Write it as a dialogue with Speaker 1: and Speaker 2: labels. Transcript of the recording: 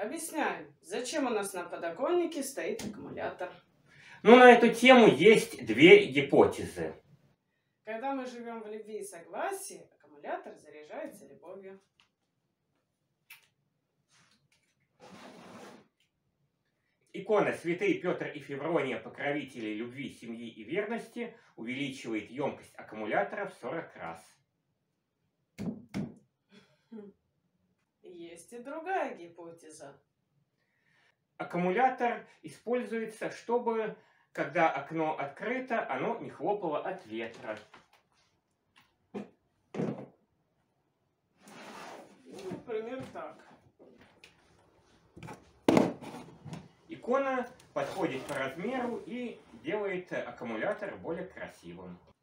Speaker 1: Объясняю, зачем у нас на подоконнике стоит аккумулятор.
Speaker 2: Ну, на эту тему есть две гипотезы.
Speaker 1: Когда мы живем в любви и согласии, аккумулятор заряжается любовью.
Speaker 2: Икона святые Петр и Феврония, покровители любви, семьи и верности, увеличивает емкость аккумулятора в 40 раз.
Speaker 1: Есть и другая гипотеза.
Speaker 2: Аккумулятор используется, чтобы, когда окно открыто, оно не хлопало от ветра.
Speaker 1: Например, так.
Speaker 2: Икона подходит по размеру и делает аккумулятор более красивым.